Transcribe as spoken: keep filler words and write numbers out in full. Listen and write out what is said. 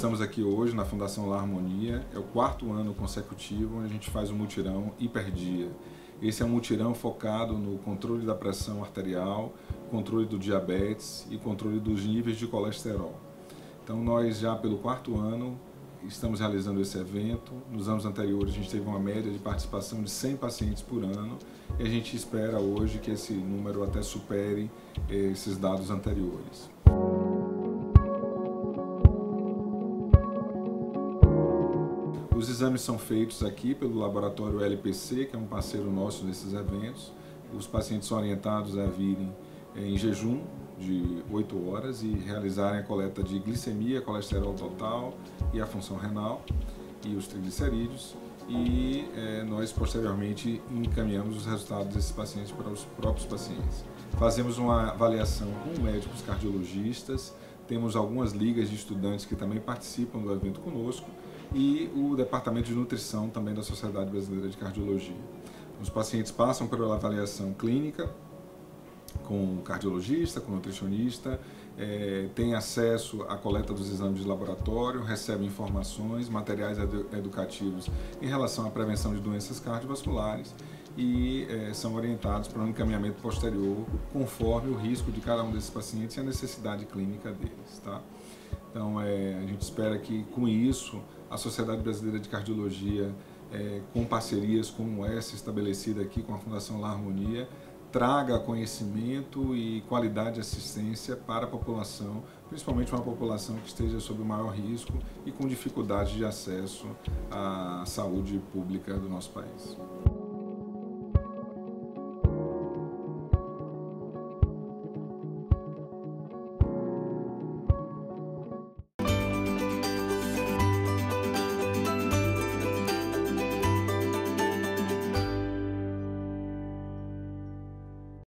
estamos aqui hoje na Fundação Lar Harmonia, é o quarto ano consecutivo onde a gente faz o mutirão Hiperdia. Esse é um mutirão focado no controle da pressão arterial, controle do diabetes e controle dos níveis de colesterol. Então nós já pelo quarto ano estamos realizando esse evento. Nos anos anteriores a gente teve uma média de participação de cem pacientes por ano e a gente espera hoje que esse número até supere esses dados anteriores. Os exames são feitos aqui pelo laboratório L P C, que é um parceiro nosso nesses eventos. Os pacientes são orientados a virem em jejum de oito horas e realizarem a coleta de glicemia, colesterol total e a função renal e os triglicerídeos. E é, nós posteriormente encaminhamos os resultados desses pacientes para os próprios pacientes. Fazemos uma avaliação com médicos cardiologistas, temos algumas ligas de estudantes que também participam do evento conosco e o departamento de nutrição também da Sociedade Brasileira de Cardiologia. Os pacientes passam pela avaliação clínica com o cardiologista, com o nutricionista, é, têm acesso à coleta dos exames de laboratório, recebem informações, materiais edu educativos em relação à prevenção de doenças cardiovasculares e é, são orientados para um encaminhamento posterior conforme o risco de cada um desses pacientes e a necessidade clínica deles. Tá? Então é, a gente espera que com isso a Sociedade Brasileira de Cardiologia, é, com parcerias como essa estabelecida aqui com a Fundação Lar Harmonia, traga conhecimento e qualidade de assistência para a população, principalmente uma população que esteja sob o maior risco e com dificuldade de acesso à saúde pública do nosso país.